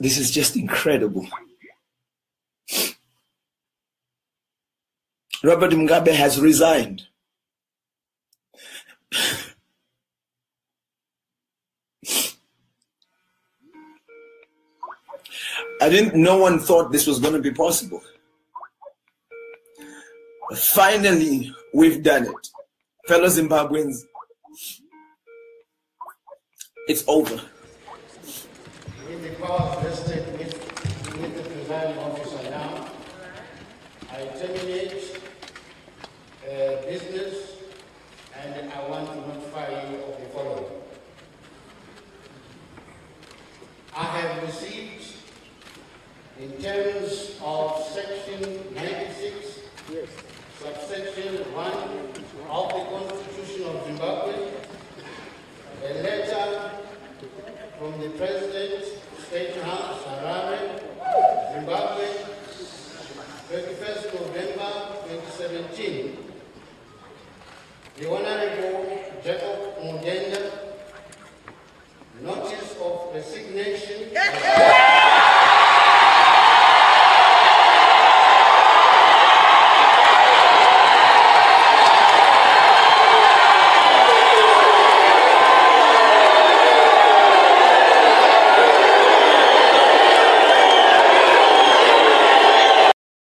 This is just incredible. Robert Mugabe has resigned. No one thought this was going to be possible. Finally, we've done it. Fellow Zimbabweans, it's over. With the powers vested with the presiding officer now, I terminate business, and I want to notify you of the following. I have received, in terms of Section 96, subsection 1 of the Constitution of Zimbabwe, a letter from the President, State House, Harare, Zimbabwe, 31st November 2017. The Honorable Jacob Mudenda, notice of resignation.